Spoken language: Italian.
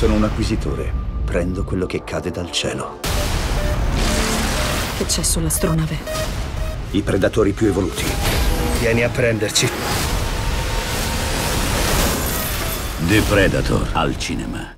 Sono un acquisitore. Prendo quello che cade dal cielo. Che c'è sull'astronave? I predatori più evoluti. Vieni a prenderci. The Predator al cinema.